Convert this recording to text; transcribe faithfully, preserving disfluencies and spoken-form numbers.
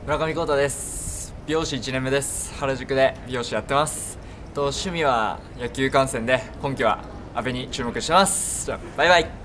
村上幸太です。美容師いちねんめです。原宿で美容師やってます。と趣味は野球観戦で、今季は阿部に注目してます。じゃあバイバイ。